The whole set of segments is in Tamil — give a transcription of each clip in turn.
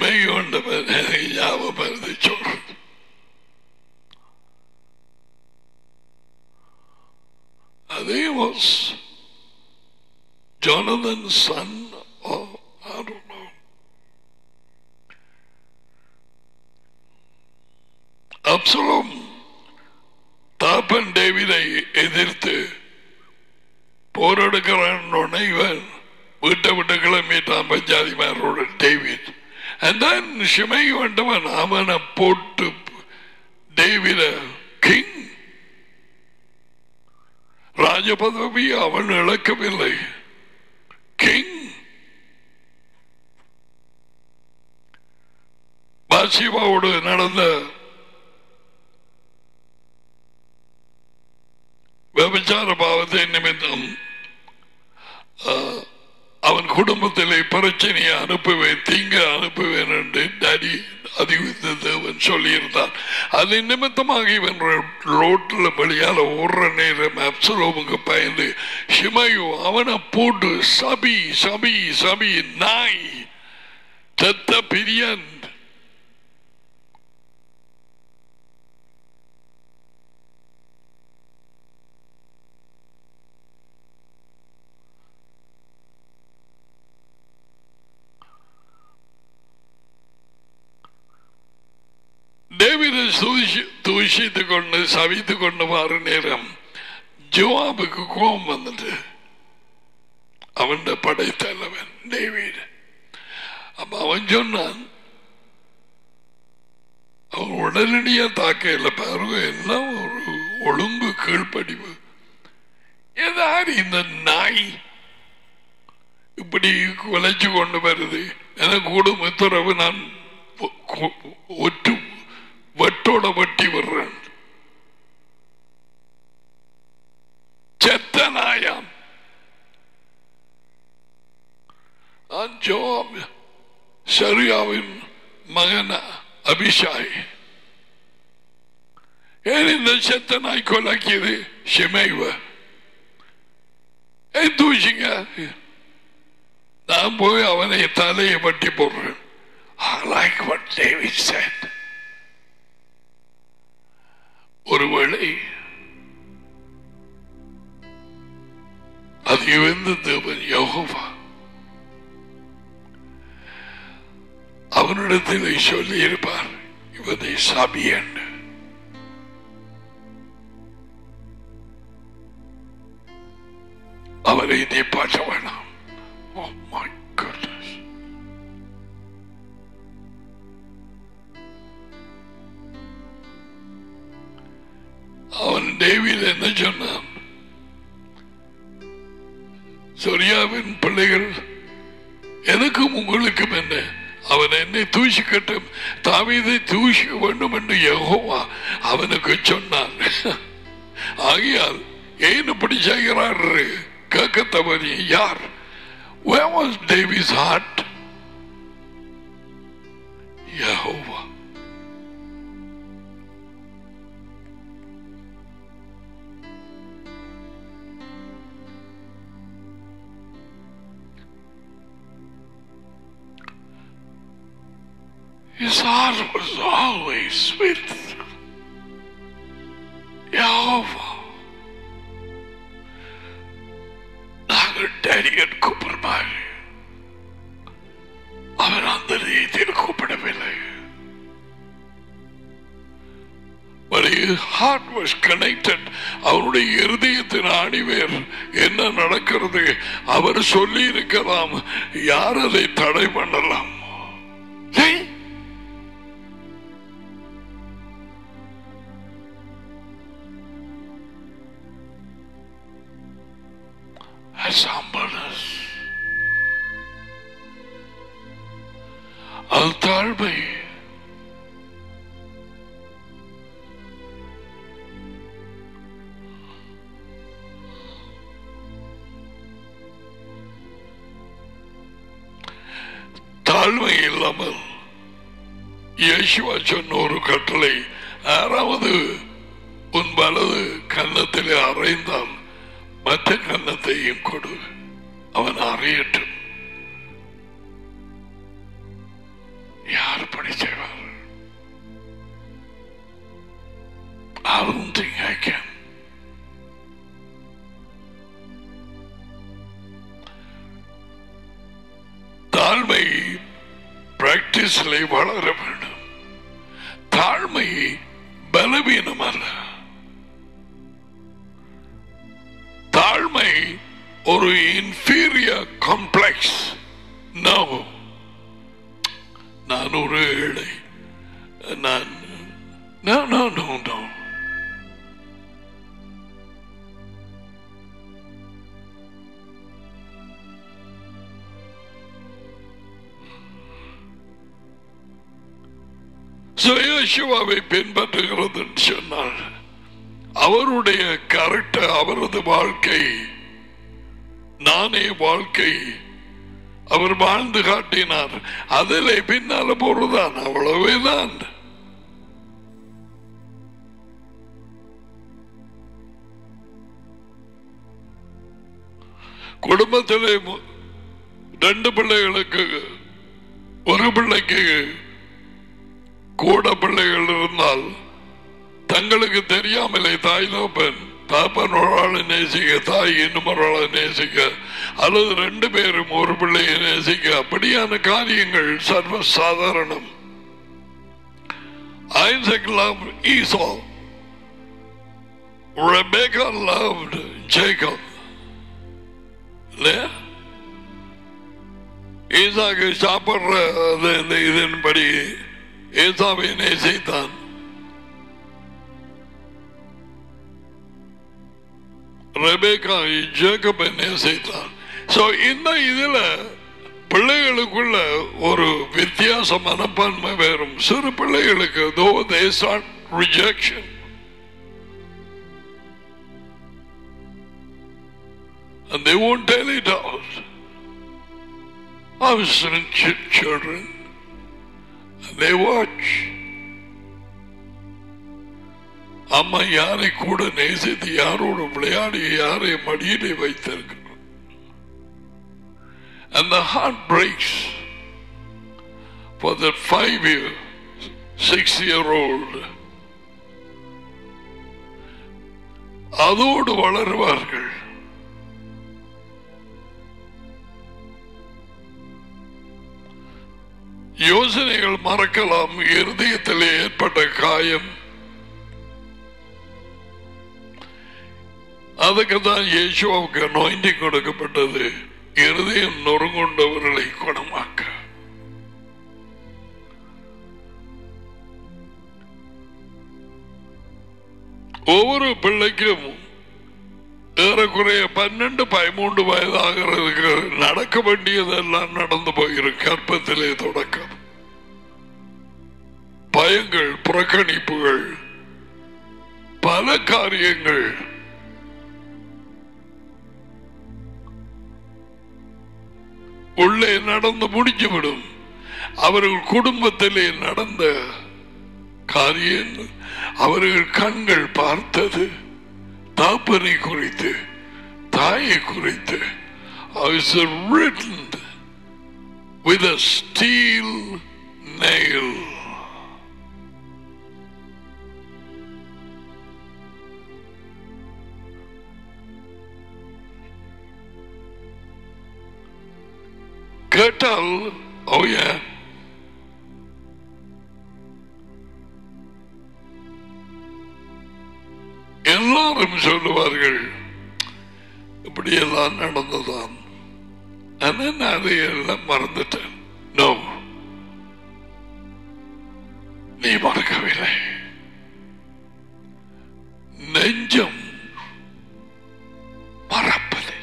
ஷிமை கொண்டவன் ஞாபகப்படுத்தி சொல்றது. He was Jonathan's son, or I don't know. Absalom தாப்பன் டேவிதை எதிர்த்து போராடுகிறான். இவன் வீட்டை விட்டு கிளம்பிட்டான் பஞ்சாதிமாரோட டேவிட். And then ஷிமை வந்தவன் அவனை போட்டு டேவிட கிங் ராஜபதவி அவன் இழக்கவில்லை. கிங் பாசிபாவோடு நடந்த விபச்சார பாவத்தை நிமித்தம் அவன் குடும்பத்திலே பிரச்சனையை அனுப்புவேன், தீங்க அனுப்புவேன் என்று டாடி அதிவித்த தேவன் சொல்லியிருந்தான். அது நிமித்தமாக இவன் ரோட்டில் வெளியால ஓடுற நேரம் அப்சலோமுக்கு பயந்து ஷிமையு அவனை போட்டு சபி சபி சபி நாய் தத்த பிரியன் டேவிதை தூஷித்துக் கொண்டு சவித்துக் கொண்டு மாறு நேரம் ஜோவாபுக்கு கோபம் வந்துட்டு அவன் படைத்தலைவன் டேவிட். அப்ப அவன் சொன்னான், அவன் உடனடியா தாக்க இல்லை பாருங்க, எல்லாம் ஒரு ஒழுங்கு கீழ்ப்படிவு. ஏதாரு இந்த நாய் இப்படி குலைச்சு கொண்டு வருது, எனக்கு கூடும் உத்தரவு நான் ஒற்று வட்டோட வட்டி வர்றேன். செத்த நாயாம் சரியாவின் மகன் அபிஷாய். ஏன் இந்த செத்த நாய் கொலாக்கியது? ஷிமைவ தூசிங்க. நான் போய் அவனை தலையை வட்டி போடுறேன். I like what David said. ஒருவேளை அது எந்த தேவன் யெகோவா அவனிடத்தில் சொல்லி இருப்பார், இவனை சாபி என்று. அவரை நிப்பாட்ட வேணாம். Oh my goodness. அவன் டேவிட் என்ன சொன்னான்? சொரியாவின் பிள்ளைகள் எனக்கும் உங்களுக்கும் என்ன, அவன் என்னை தூஷிக்கட்டும், தாவீதை தூஷிக்க வேண்டும் என்று யெகோவா அவனுக்கு சொன்னான். ஆகையால் ஏன் இப்படி செய்கிறார் கேட்கத்தவன் யார்? Where was David's heart? Jehovah. His heart was always with Jehovah. நாங்கள் டேடியன் கூப்பிடுமாறு அவர் அந்த ரீதியில் கூப்பிடவில்லை. But his heart was connected. அவருடைய இருதயத்தின் ஆணிவேர் என்ன நடக்கிறது அவர் சொல்லி இருக்கலாம். யார் அதை தடை பண்ணலாம்? Humbleness, தாழ்மை, தாழ்மை இல்லாமல் இயேசுவா சொன்ன ஒரு கட்டளை, யாராவது உன் வலது கன்னத்திலே அறைந்தால் மற்ற கன்னத்தையும் கொடு, அவன் அறியட்டும். பிராக்டிஸ்ல வளர வேண்டும். தாழ்மை பலவீனம் அல்ல. தாழ்மை ஒரு இன்ஃபீரியர் காம்ப்ளெக்ஸ். நான் ஒரு ஏழை, நான் no. யேசுவை பின்பற்றுகிறது சொன்னார். அவருடைய கரெக்ட், அவரது வாழ்க்கை நானே வாழ்க்கை அவர் வாழ்ந்து காட்டினார். அதிலே பின்னால போறதான், அவ்வளவேதான். குடும்பத்திலே 2 பிள்ளைகளுக்கு, ஒரு பிள்ளைக்கு கூட பிள்ளைகள் இருந்தால் தங்களுக்கு தெரியாமலே தாய் தாப்பன் ஒரு ஆளை நேசிக்க, தாய் இன்னும் ஒரு ஆளை நேசிக்க, அல்லது 2 பேரும் ஒரு பிள்ளையை நேசிக்க, அப்படியான காரியங்கள் சர்வசாதாரணம். Isaac loved Esau. Rebecca loved Jacob. ஈசாக்கு சாப்பிடுற இதன்படி ஏசாவை நேசித்தான். ரெபேக்கா ஜேக்கபை நேசித்தான். இந்த இதுல பிள்ளைகளுக்குள்ள ஒரு வித்தியாச மனப்பான்மை வரும். சிறு பிள்ளைகளுக்கு though they start rejection, and they won't tell it out. I was children, and they watch. அம்மா யாரை கூட நேசித்து யாரோடு விளையாடி யாரை மடியிலே வைத்திருக்கிறார். And the heart breaks for that 5-year, 6-year-old. அதோடு வளருவார்கள். யோசனைகள் மறக்கலாம். இருதயத்திலே ஏற்பட்ட காயம், அதுக்கு தான் இயேசுவுக்கு anointing கொடுக்கப்பட்டது. இருதயம் நொறுங்குண்டவர்களை குணமாக்க. ஒவ்வொரு பிள்ளைக்கும் ஏறக்குறைய 12-13 வயதாகிறதுக்கு நடக்க வேண்டியதெல்லாம் நடந்து போயிருக்கு. கற்பத்திலே தொடக்கம், பயங்கள், புறக்கணிப்புகள், பல காரியங்கள். உள்ளே நடந்து முடிஞ்சுவிடும். அவர்கள் குடும்பத்திலே நடந்த காரியங்கள், அவர்கள் கண்கள் பார்த்தது தாப்பனை குறித்து, தாயை குறித்து. It's written with a steel nail. கேட்டால் எல்லாரும் சொல்லுவார்கள் இப்படியெல்லாம் நடந்ததான். நான் அதையெல்லாம் மறந்துட்டேன். நோ, நீ மறக்கவில்லை. நெஞ்சம் மறப்பது.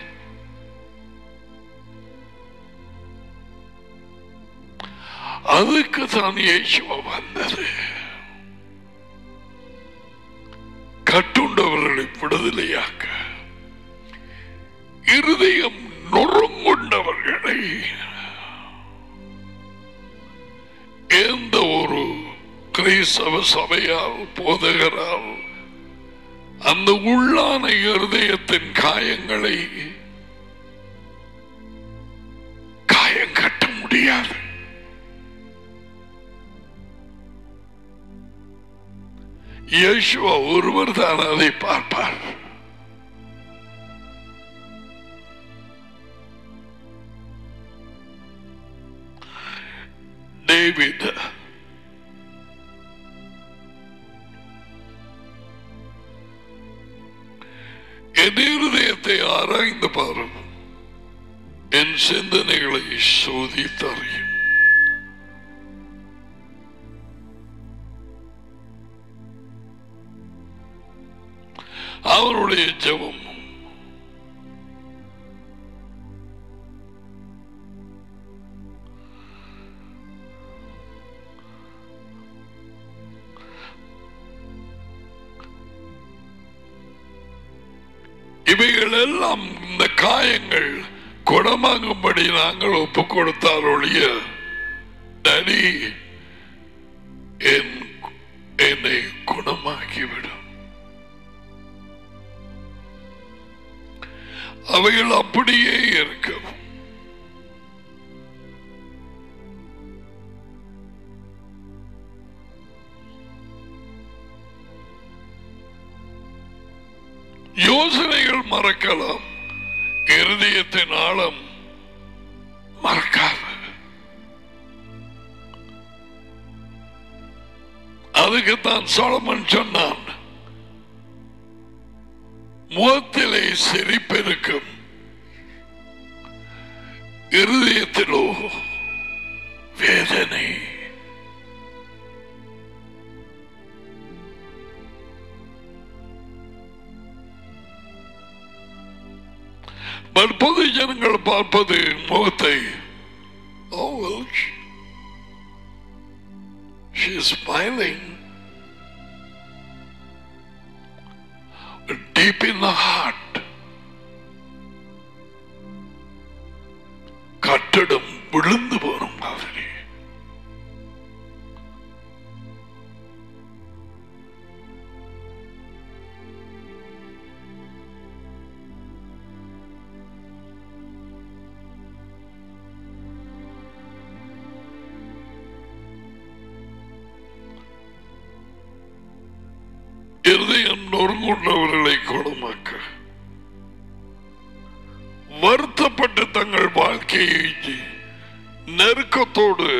அதுக்கு தான் இயேசுவா வந்தது. கட்டுண்டவர்களை விடுதலையாக்க, இருதயம் நொறுங்குண்டவர்களை. எந்த ஒரு கிறிஸ்தவ சபையால், போதகரால் அந்த உள்ளான இருதயத்தின் காயங்களை காயம் கட்ட முடியாது. இயேசுவா ஒருவர் தான் அதை பார்ப்பார். டேவிட் என் இருதயத்தை ஆராய்ந்து பாரும், என் சிந்தனைகளை சோதித்தறியும். அவருடைய ஜெபம் இவைகள் எல்லாம் இந்த காயங்கள் குணமாகும்படி நாங்கள் ஒப்புக் கொடுத்தால் ஒழிய டடி என்னை குணமாக்கிவிடும். அவைகள் அப்படியே இருக்கும். யோசனைகள் மறக்கலாம், இருதயத்தின் ஆழம் மறக்காது. அதுக்குத்தான் சாலமன் சொன்னான், முகத்திலே சிரிப்பிருக்கும், இருதயத்திலோ வேதனை. பொது ஜனங்கள் பார்ப்பது முகத்தை, oh well, she is smiling. Deep in the heart, கட்டடம் விழுந்து போன மாதிரி. இருதயம் நொறுங்குண்டவர்களை குணமாக்க, வருத்தப்பட்டு தங்கள் வாழ்க்கையை நெருக்கத்தோடு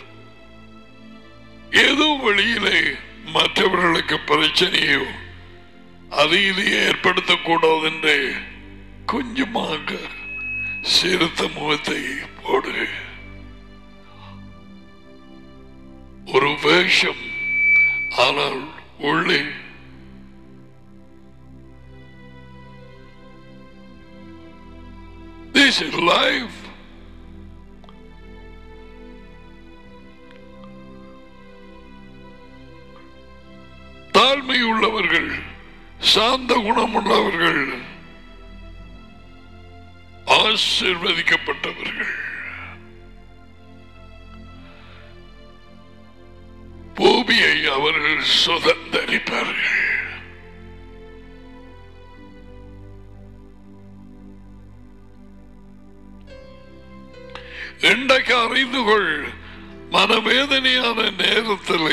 ஏதோ வழியிலே மற்றவர்களுக்கு பிரச்சனையோ அது இது ஏற்படுத்தக்கூடாது என்று கொஞ்சமாக சிறுத்த முகத்தை போடு. ஒரு வேஷம், ஆனால் உள்ளே this is life. தாழ்மை உள்ளவர்கள், சாந்த குணமுள்ளவர்கள் ஆசீர்வதிக்கப்பட்டவர்கள். பூமியை அவர்கள் சுதந்தரிப்பார்கள். இன்றைக்கு அறிந்து கொள், மனவேதனையான நேரத்தில்,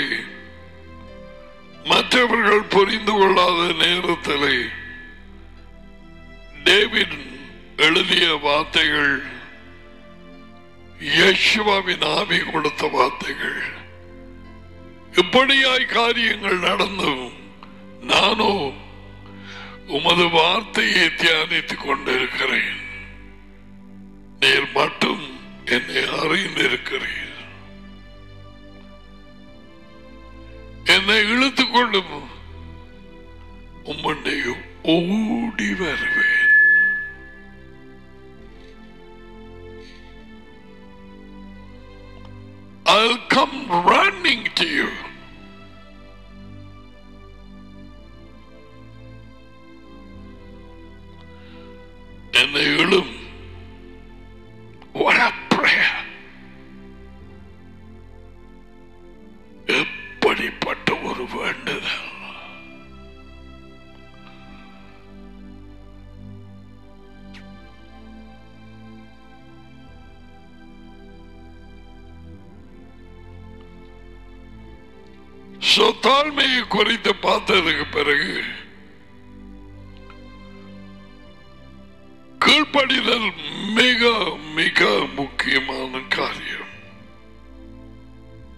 மற்றவர்கள் புரிந்து கொள்ளாத நேரத்தில் டேவிட் எழுதிய வார்த்தைகள், யெகோவாவின் ஆவி கொடுத்த வார்த்தைகள். இப்படியாய் காரியங்கள் நடந்தும் நானோ உமது வார்த்தையை தியானித்துக் கொண்டிருக்கிறேன். நீர் மட்டும் என்னை அறிந்திருக்கிறீர். என்னை இழுத்துக் கொள்ளும், உம்முடைய ஓடி வருவேன். I'll come running to you. என்னை இழும். What a prayer. எப்படிப்பட்ட ஒரு வேண்டுதல். தாழ்மையை குறித்து பார்த்ததுக்கு பிறகு கீழ்ப்படிதல் மிக மிக முக்கியமான காரியம்.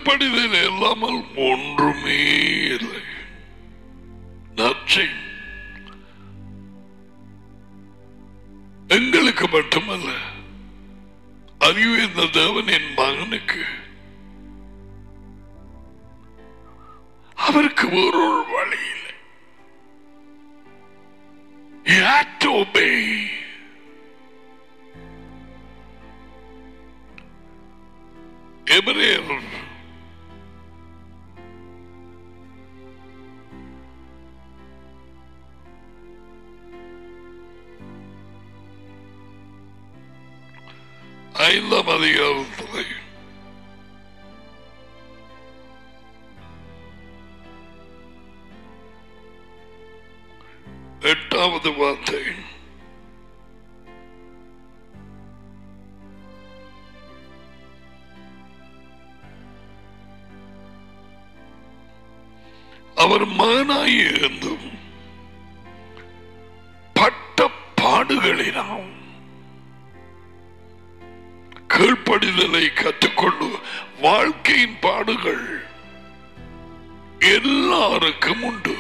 கீழ்ப்படிதல் இல்லாமல் ஒன்றுமே இல்லை. நற்செய்தி எங்களுக்கு மட்டுமல்ல, அறிவு இந்த தேவனின் மகனுக்கு. அவருக்கு வேறொரு வழி இல்லை. He had to obey. எபிரேயர் 5ஆம் அதிகாரத்தில் 8வது வார்த்தை, அவர் மகனாயிருந்தும் பட்ட பாடுகளினால் கீழ்ப்படிதலை கற்றுக்கொண்டு, வாழ்க்கையின் பாடுகள் எல்லாருக்கும் உண்டு.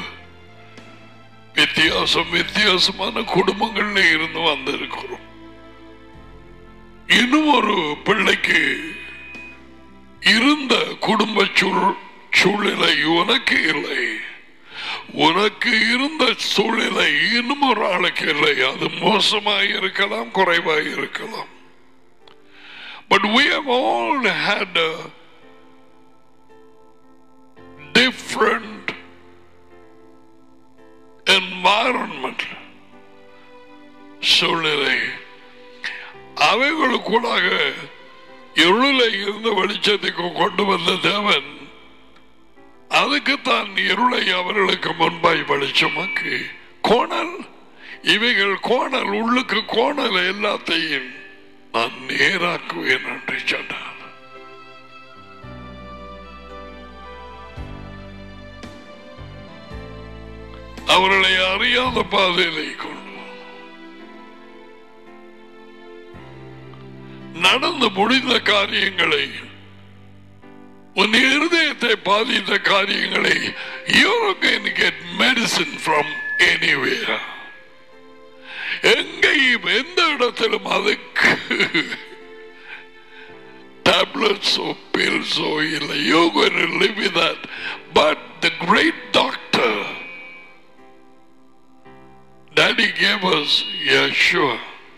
வித்தியாசமான குடும்பங்கள்ல இருந்து வந்திருக்கிறோம். இன்னும் ஒரு பிள்ளைக்கு இருந்த குடும்ப சூழ்நிலை உனக்கு இல்லை. உனக்கு இருந்த சூழ்நிலை இன்னும் ஒரு ஆளுக்கு இல்லை. அது மோசமாக இருக்கலாம், குறைவாக இருக்கலாம். But we have all had a different environment. சூழ்நிலை அவைகளுக்கூடாக இருளை இருந்து வெளிச்சத்துக்கு கொண்டு வந்த தேவன் அதுக்குத்தான் இருளை அவர்களுக்கு முன்பாய் வெளிச்சமாக்கி, கோணல் இவைகள் கோணல் உள்ளுக்கு கோணல் எல்லாத்தையும் நான் நேராக்குவேன் என்று சொன்னார். அவர்களை அறியாத பாதையிலே கொண்டு நடந்து முடிந்த காரியங்களை, உன் இருதயத்தை பாதித்த காரியங்களை, you can get medicine from anywhere. எங்கேயும் எந்த இடத்திலும் அதுக்கு டேப்லெட்ஸோ பில்ஸோ இல்லை. You're going to live with that. But the great doctor, Daddy gave us Yeshua.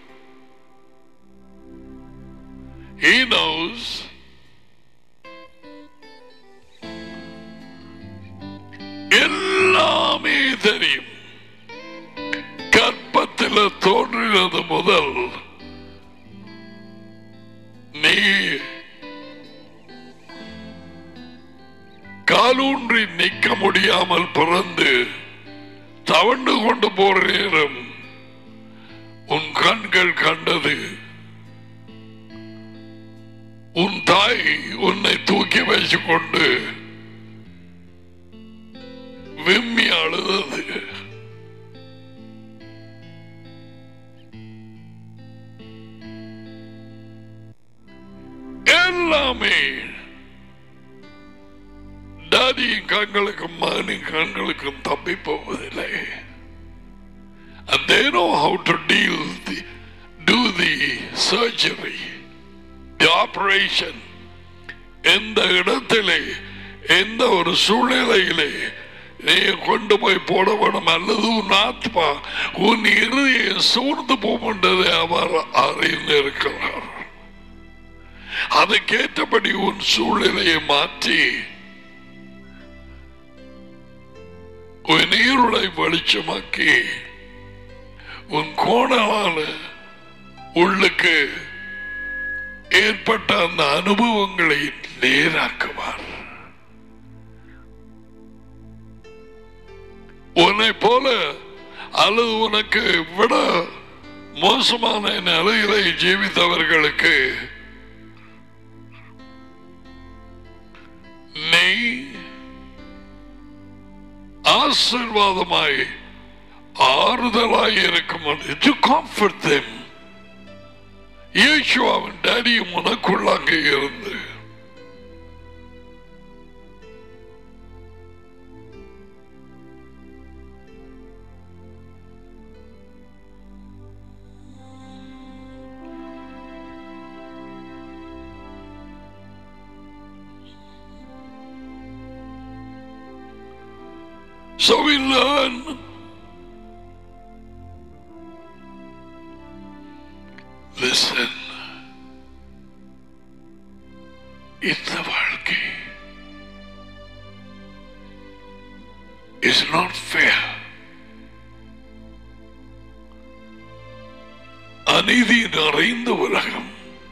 He knows எல்லாமே தெரியும். கற்பத்தில் தோன்றினது முதல் நீ காலூன்றி நிற்க முடியாமல் பிறந்து தவண்டு கொண்டு போற நேரம் உன் கண்கள் கண்டது. உன் தாய் உன்னை தூக்கி வச்சு கொண்டு விம்மி அழுதது. எல்லாமே டாடியின் கண்களுக்கும் மகனின் கண்களுக்கும் தப்பி போவதில்லை. And they know how to do the surgery, the operation. எந்த இடத்திலே எந்த ஒரு சூழ்நிலையிலே நீ கொண்டு போய் போட வேணும், அல்லது உன் ஆத்மா உன் இறுதியை சூழ்ந்து போகின்றதை அவர் அறிந்திருக்கிறார். அதுக்கேற்றபடி உன் சூழ்நிலையை மாற்றி உன் நீருளை வெளிச்சமாக்கி உன் கோணலான உள்ளுக்கு ஏற்பட்ட அந்த அனுபவங்களை நேராக்குவார். உன்னை போல அல்லது உனக்கு விட மோசமான நிலையிலே ஜீவித்தவர்களுக்கு நீ ஆசீர்வாதமாய் ஆறுதலாய் இருக்கும். To comfort them. இயேசுவின் டாடியும் உனக்குள்ளாக இருந்து So we learn. Listen. இந்த வாழ்க்கை is not fair. அநீதி நிறைந்த உலகம்.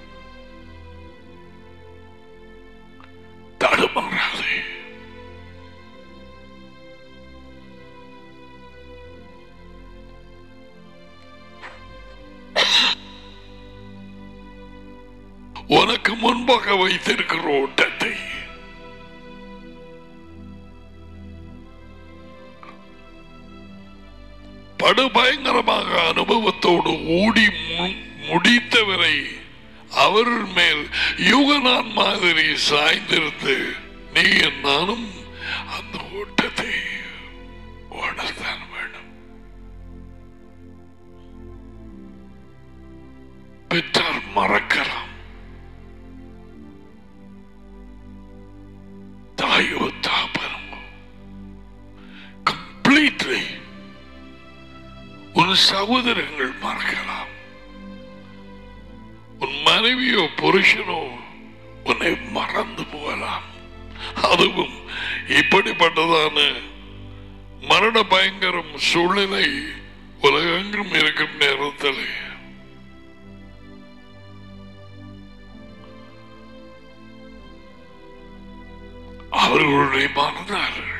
தடுமாறாதே. உனக்கு முன்பாக வைத்திருக்கிற ஓட்டத்தை படுபயங்கரமாக அனுபவத்தோடு ஓடி முடித்தவரை அவர் மேல் யுகனான் மாதிரி சாய்ந்திருந்து நீ நானும் அந்த ஓட்டத்தை ஓடத்தான் வேண்டும். பெற்றார் மறக்கலாம், தாயோ தாபனமோ கம்ப்ளீட்லி உன் சகோதரங்கள் மறக்கலாம், உன் மனைவியோ புருஷனோ உன்னை மறந்து போகலாம். அதுவும் இப்படிப்பட்டதான மரண பயங்கரம் சூழ்நிலை உலகெங்கும் இருக்கும் நேரத்தில் அவர்களுடைய மறந்தார்கள்.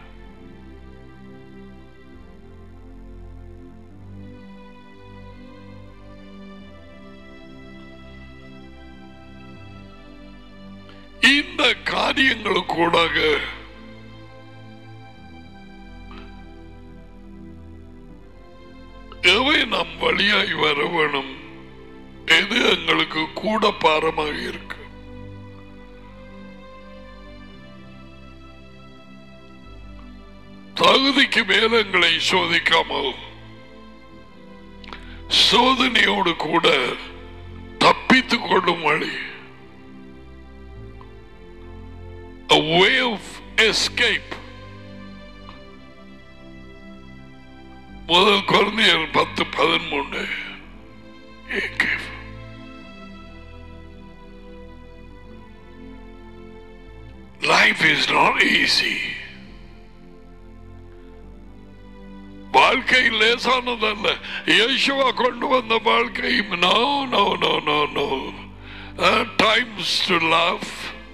இந்த காரியங்களுக்கூடாக எவை நாம் வழியாய் வர வேணும், எது எங்களுக்கு கூட பாரமாக இருக்கு. தகுதிக்கு மேல எங்களை சோதிக்காமல் சோதனையோடு கூட தப்பித்துக் கொள்ளும் வழி, a way of escape. முதல் கொரிந்தியர் 10:13. Life is not easy. வாழ்க்கை லேசானதல்ல. இயேசுவா கொண்டு வந்த வாழ்க்கை no. Times to laugh.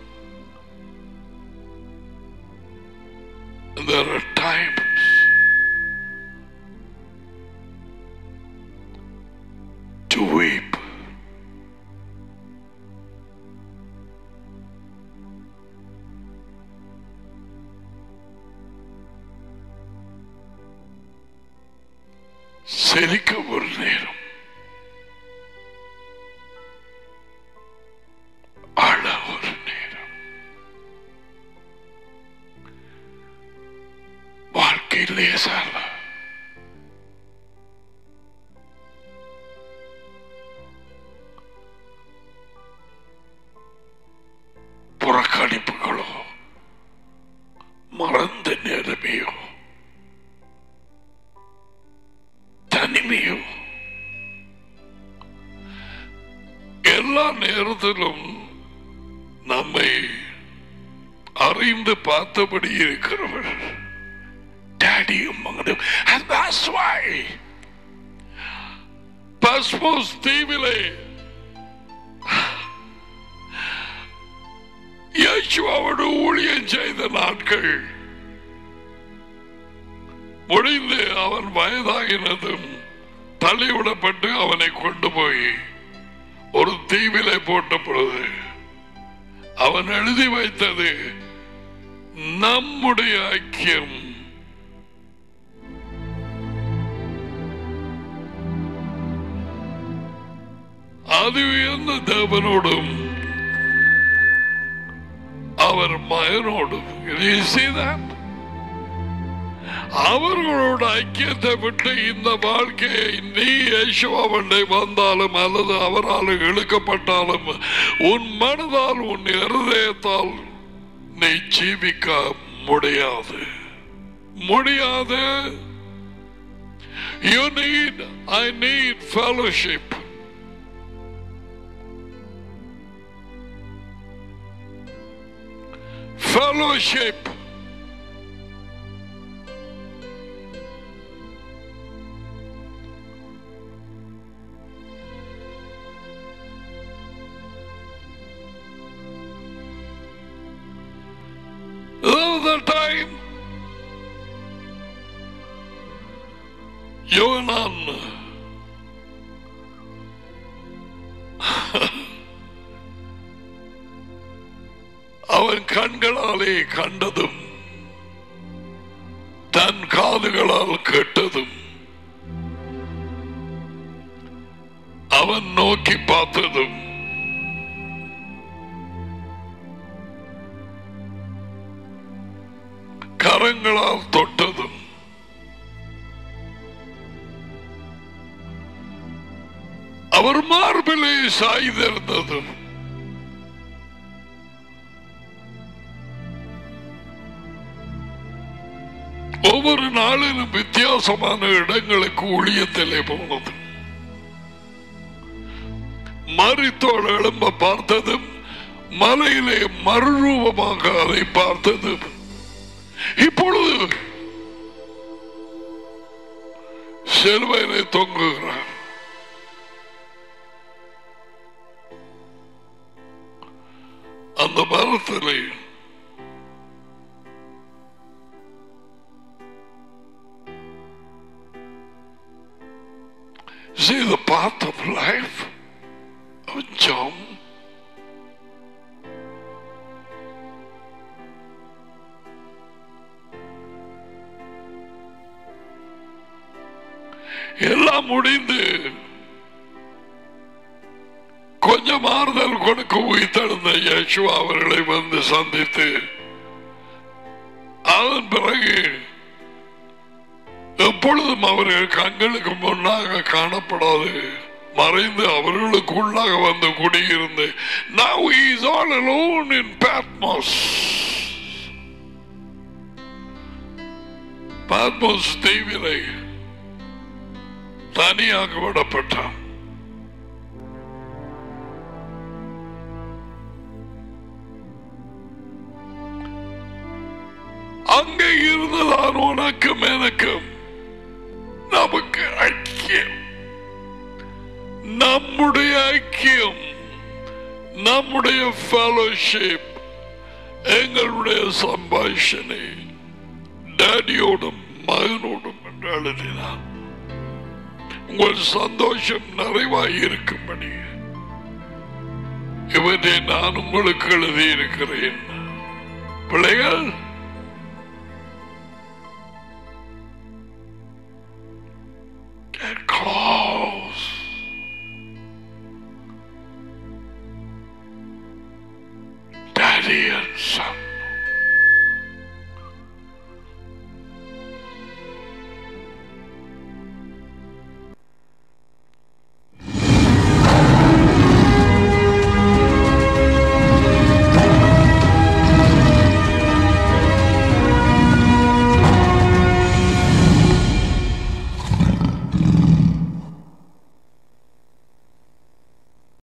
There are times to weep. சிரிக்க ஒரு நேரம், அழ ஒரு நேரம். வாழ்க்கை லேசால. புறக்கணிப்புகளோ மறந்த நேரமையோ தனிமையோ எல்லா நேரத்திலும் நம்மை அறிந்து பார்த்தபடி இருக்கிறவர் டேடியும் மகனும். And that's why பஸ்மோஸ் தீவிலே இயேசுவோடு ஊழியம் செய்த நாட்கள் முடிந்து அவன் வயதாகினதும் தள்ளிவிடப்பட்டு அவனை கொண்டு போய் ஒரு தீவிலே போட்ட பொழுது அவன் எழுதி வைத்தது நம்முடைய ஐக்கியம் அது எந்த தேவனோடும் அவர் மகனோடும். அவர்களோட ஐக்கியத்தை விட்டு இந்த வாழ்க்கையை நீ இயேசுவாவண்டை வந்தாலும் அல்லது அவரால் இழுக்கப்பட்டாலும் உன் மனதால் உன் இருதயத்தால் நீ ஜீவிக்க முடியாது. முடியாத. I need fellowship. Fellowship. All the time, யோவான் அவன் கண்களாலே கண்டதும் தன் காதுகளால் கேட்டதும் அவன் நோக்கி பார்த்ததும் கரங்களால் தொட்டதும் அவர் மார்பிலே சாய்ந்திருந்ததும் ஒவ்வொரு நாளிலும் வித்தியாசமான இடங்களுக்கு ஊழியத்திலே போனது. மரித்தோடு எழும்ப பார்த்ததும் மலையிலே மறுரூபமாக அதை பார்த்ததும் இப்பொழுது சிலுவையிலே தொங்குகிறார். அந்த மரத்திலே see the path of life of John. எல்லாம் முடிந்து கொஞ்சம் ஆறுதல் கொடுக்க உயிர்த்தெழுந்த இயேசு அவர்களை வந்து சந்தித்து அதன் பிறகு எப்பொழுதும் அவர்கள் கண்களுக்கு முன்னாக காணப்படாது மறைந்து அவர்களுக்குள்ளாக வந்து குடியிருந்து now he is all alone in Patmos. Patmos தீவிலே தனியாக விடப்பட்டான். அங்கே இருந்ததான் உனக்கும் எனக்கும் நமக்கு ஐக்கியம், நம்முடைய ஐக்கியம், நம்முடைய ஃபெலோஷிப், எங்களுடைய சம்பாஷணை டேடியோடும் மகனோடும் என்று எழுதினார். உங்கள் சந்தோஷம் நிறைவாய் இருக்கும்படி இவற்றை நான் உங்களுக்கு எழுதியிருக்கிறேன். பிள்ளைகள்,